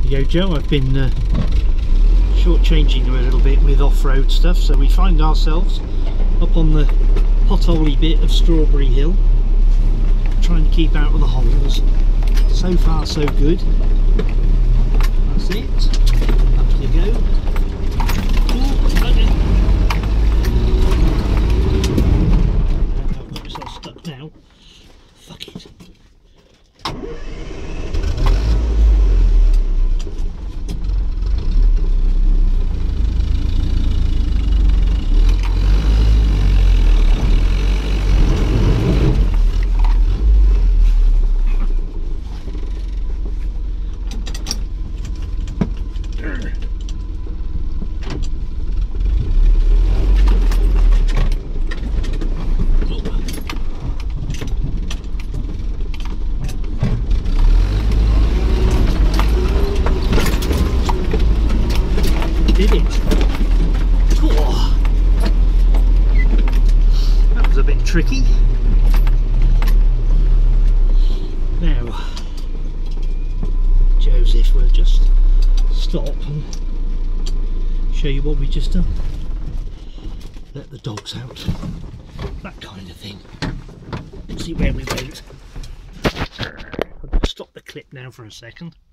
you go, Joe. I've been shortchanging you a little bit with off-road stuff, so we find ourselves up on the potholy bit of Strawberry Hill, trying to keep out of the holes. So far so good. That's it. Up you go. Ooh, okay. I've got myself stuck now. Fuck it. Did it? Oh, that was a bit tricky. Now, Joseph will just stop and show you what we just done. Let the dogs out, that kind of thing. See where we went. I'll stop the clip now for a second.